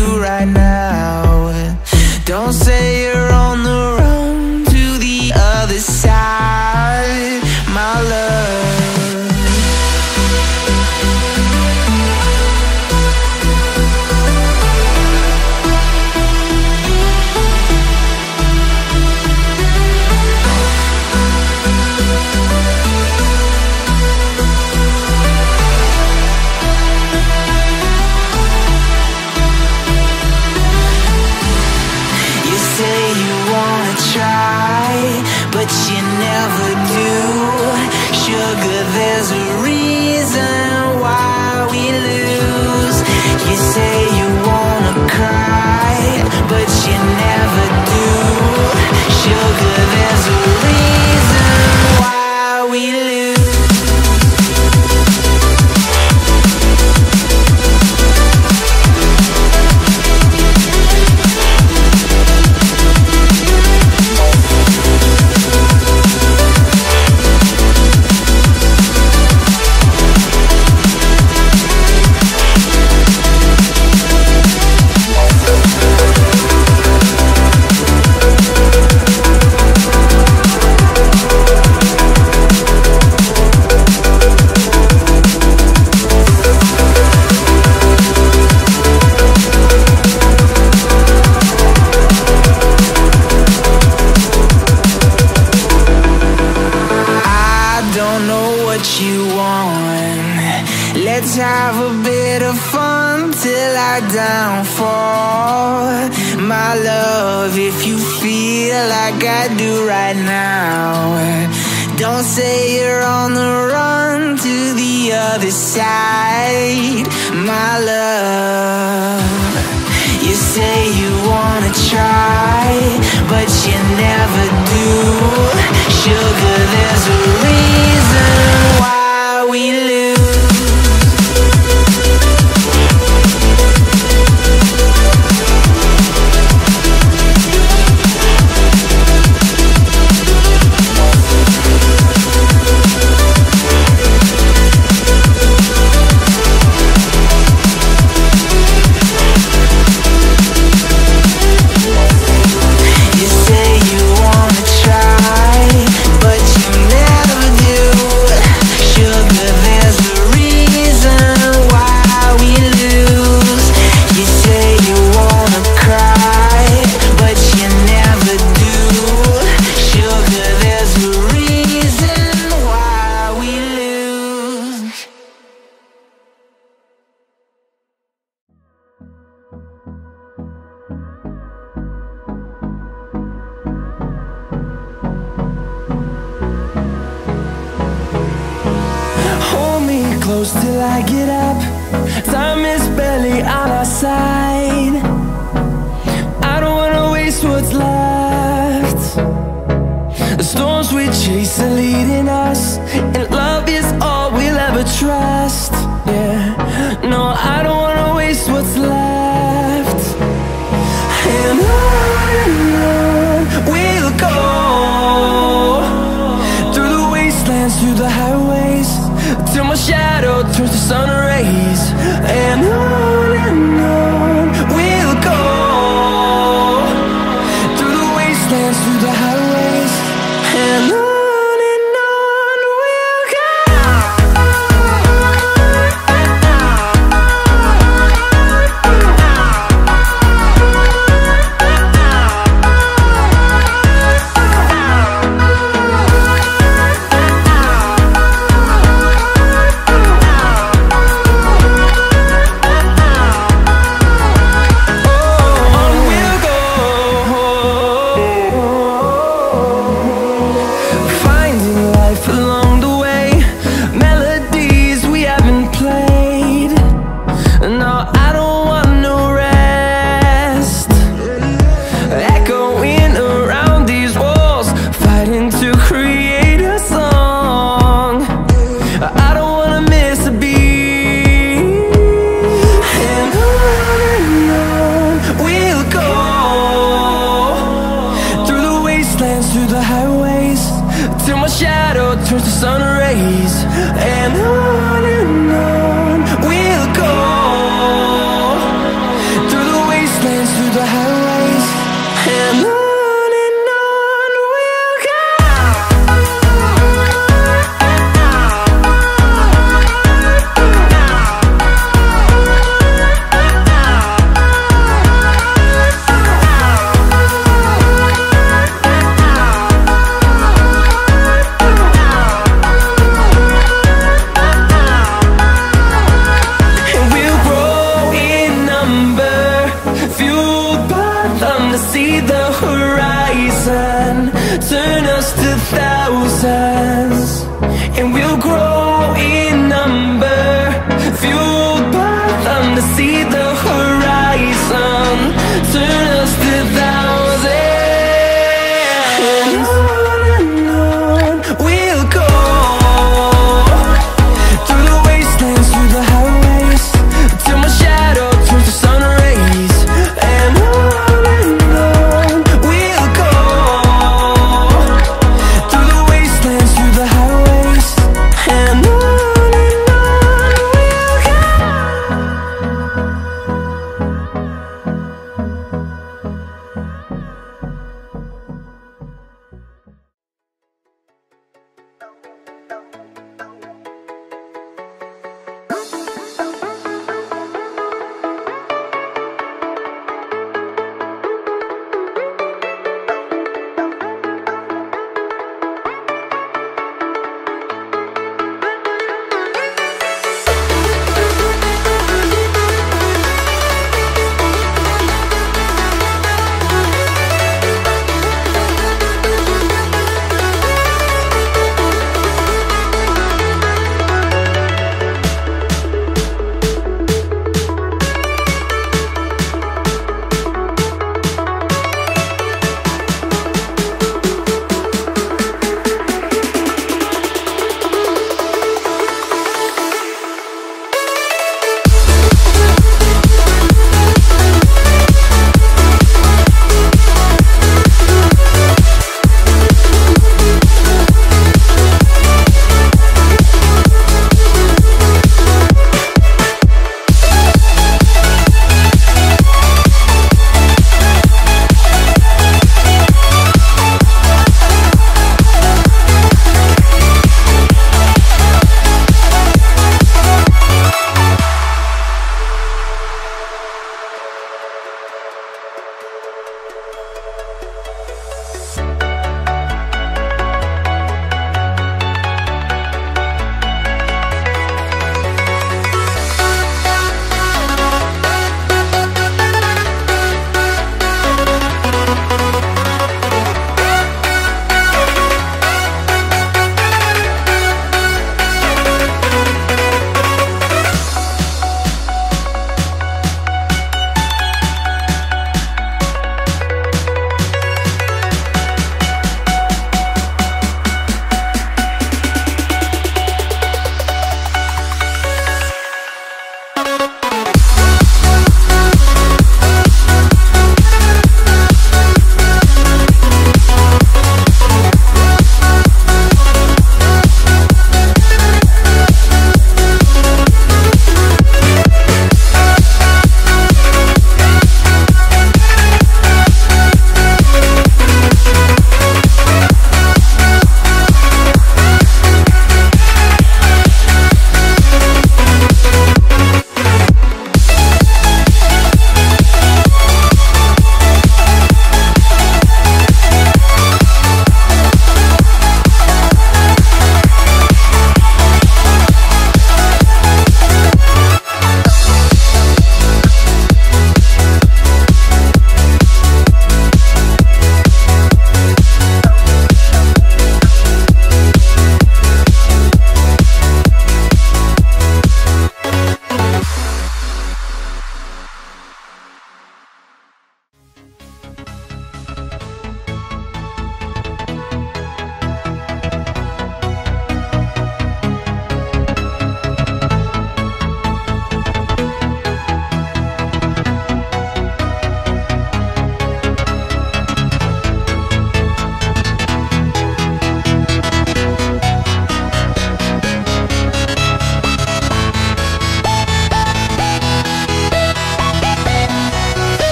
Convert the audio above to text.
do right now. Don't say you're on the run to the other side, my love. But you never do. Sugar, there's a reason why we lose. You say you wanna cry, but you never do. Sugar, there's a reason why we lose. Let's have a bit of fun till I downfall, my love. If you feel like I do right now, don't say you're on the run to the other side, my love. You say you wanna try, but you never do. Sugar, there's a reason why we lose. Close till I get up. Time is barely on our side. I don't wanna waste what's left. The storms we chase are leading us, and love is all we'll ever trust. Yeah, no, I don't wanna waste what's left. And on we'll go, through the wastelands, through the highways, till my shadow turns to sun rays. And on we'll go, through the wastelands, through the highways. And on we'll go. turns to sun rays, and on we'll go through the wastelands. the highways, and on we'll go. And we'll grow in number, fueled by them to see the horizon, turn us to thousands.